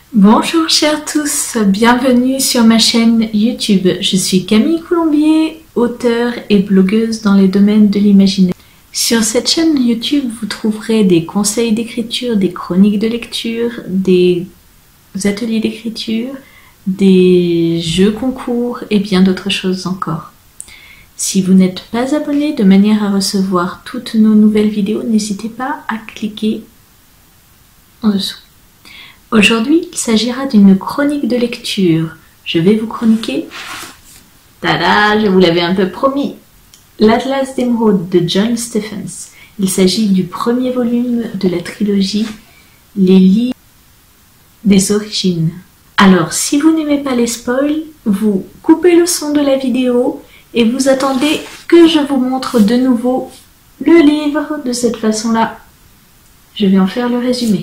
Bonjour chers tous, bienvenue sur ma chaîne YouTube. Je suis Camille Coulombier, auteure et blogueuse dans les domaines de l'imaginaire. Sur cette chaîne YouTube, vous trouverez des conseils d'écriture, des chroniques de lecture, des ateliers d'écriture, des jeux concours et bien d'autres choses encore. Si vous n'êtes pas abonné de manière à recevoir toutes nos nouvelles vidéos, n'hésitez pas à cliquer en dessous. Aujourd'hui, il s'agira d'une chronique de lecture. Je vais vous chroniquer, tada, je vous l'avais un peu promis, l'Atlas d'émeraude de John Stephens. Il s'agit du premier volume de la trilogie Les livres des origines. Alors, si vous n'aimez pas les spoils, vous coupez le son de la vidéo et vous attendez que je vous montre de nouveau le livre de cette façon-là. Je vais en faire le résumé.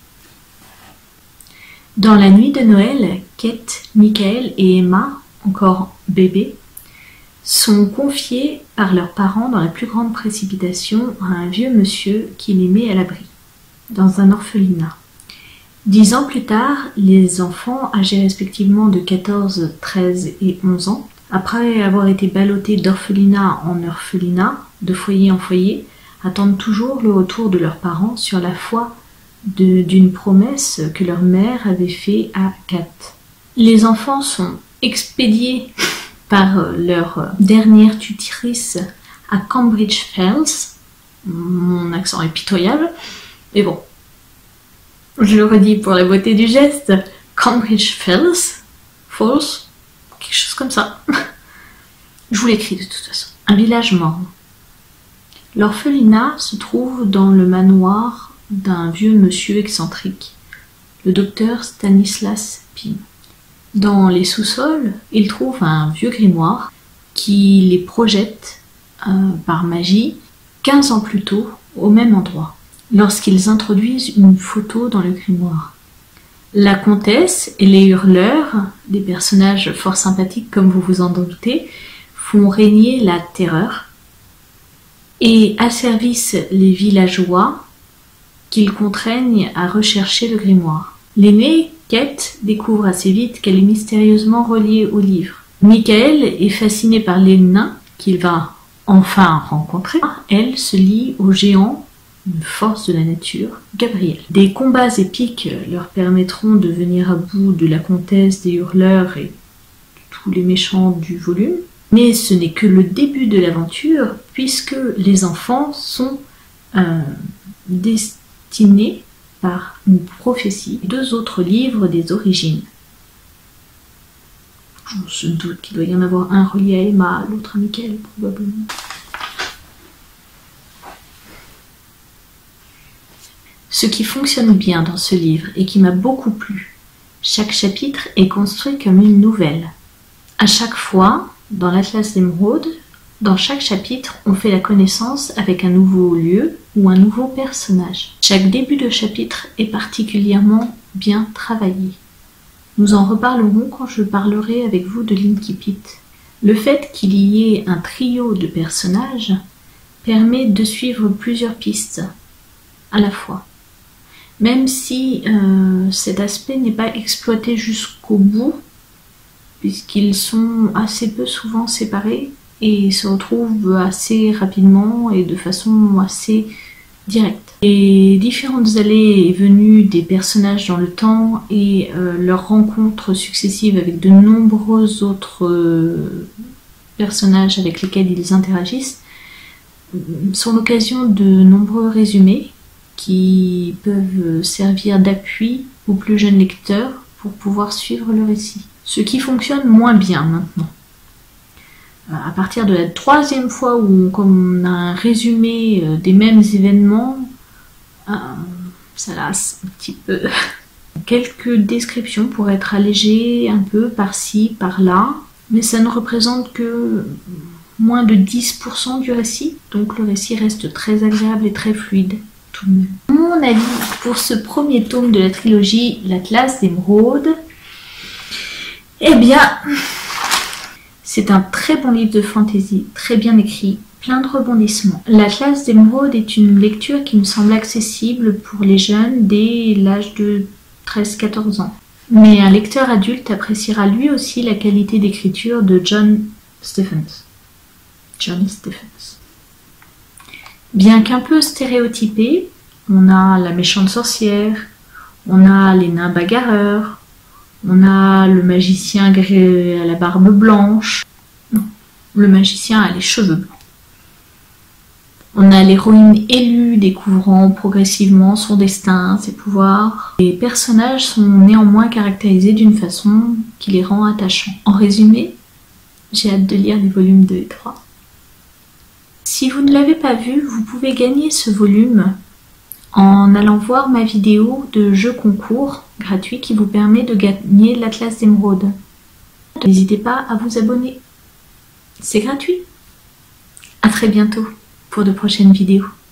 Dans la nuit de Noël, Kate, Michael et Emma, encore bébés, sont confiés par leurs parents dans la plus grande précipitation à un vieux monsieur qui les met à l'abri, dans un orphelinat. 10 ans plus tard, les enfants, âgés respectivement de 14, 13 et 11 ans, après avoir été ballottés d'orphelinat en orphelinat, de foyer en foyer, attendent toujours le retour de leurs parents sur la foi d'une promesse que leur mère avait faite à Kate. Les enfants sont expédiés par leur dernière tutrice à Cambridge Fells. Mon accent est pitoyable, mais bon, je le redis pour la beauté du geste. Cambridge Fells, Falls, quelque chose comme ça. Je vous l'écris de toute façon. Un village morne. L'orphelinat se trouve dans le manoir d'un vieux monsieur excentrique, le docteur Stanislas Pym. Dans les sous-sols, il trouve un vieux grimoire qui les projette par magie 15 ans plus tôt au même endroit, lorsqu'ils introduisent une photo dans le grimoire. La comtesse et les hurleurs, des personnages fort sympathiques comme vous vous en doutez, font régner la terreur et asservissent les villageois qu'ils contraignent à rechercher le grimoire. L'aînée, Kate, découvre assez vite qu'elle est mystérieusement reliée au livre. Michael est fasciné par les nains qu'il va enfin rencontrer. Elle se lie au géant, une force de la nature, Gabriel. Des combats épiques leur permettront de venir à bout de la comtesse, des hurleurs et de tous les méchants du volume. Mais ce n'est que le début de l'aventure, puisque les enfants sont destinés par une prophétie, 2 autres livres des origines. On se doute qu'il doit y en avoir un relié à Emma, l'autre à Michael, probablement. Ce qui fonctionne bien dans ce livre et qui m'a beaucoup plu, chaque chapitre est construit comme une nouvelle. À chaque fois, dans l'Atlas d'émeraude, dans chaque chapitre, on fait la connaissance avec un nouveau lieu ou un nouveau personnage. Chaque début de chapitre est particulièrement bien travaillé. Nous en reparlerons quand je parlerai avec vous de l'Incipit. Le fait qu'il y ait un trio de personnages permet de suivre plusieurs pistes à la fois. Même si cet aspect n'est pas exploité jusqu'au bout, puisqu'ils sont assez peu souvent séparés, et se retrouvent assez rapidement et de façon assez directe. Les différentes allées et venues des personnages dans le temps et leurs rencontres successives avec de nombreux autres personnages avec lesquels ils interagissent sont l'occasion de nombreux résumés qui peuvent servir d'appui aux plus jeunes lecteurs pour pouvoir suivre le récit. Ce qui fonctionne moins bien maintenant. À partir de la 3e fois où on a un résumé des mêmes événements, ça lasse un petit peu. Quelques descriptions pour être allégées un peu par-ci, par-là, mais ça ne représente que moins de 10% du récit, donc le récit reste très agréable et très fluide tout de même. Mon avis pour ce premier tome de la trilogie, l'Atlas d'émeraude, eh bien, c'est un très bon livre de fantasy, très bien écrit, plein de rebondissements. L'Atlas d'émeraude est une lecture qui me semble accessible pour les jeunes dès l'âge de 13-14 ans. Mais un lecteur adulte appréciera lui aussi la qualité d'écriture de Johnny Stephens. Bien qu'un peu stéréotypé, on a la méchante sorcière, on a les nains bagarreurs, on a le magicien à la barbe blanche. Non, le magicien a les cheveux blancs. On a l'héroïne élue découvrant progressivement son destin, ses pouvoirs. Les personnages sont néanmoins caractérisés d'une façon qui les rend attachants. En résumé, j'ai hâte de lire les volumes 2 et 3. Si vous ne l'avez pas vu, vous pouvez gagner ce volume en allant voir ma vidéo de jeu concours gratuit qui vous permet de gagner l'Atlas d'Émeraude. N'hésitez pas à vous abonner. C'est gratuit. À très bientôt pour de prochaines vidéos.